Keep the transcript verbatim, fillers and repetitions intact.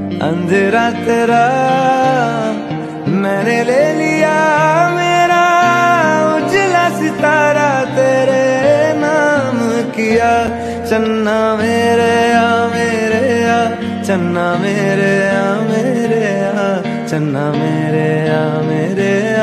अंधेरा तेरा मैंने ले लिया, मेरा उजला सितारा तेरे नाम किया। चन्ना मेरे आ मेरे आ, चन्ना मेरे आ मेरे आ, चन्ना मेरे आ मेरे आ।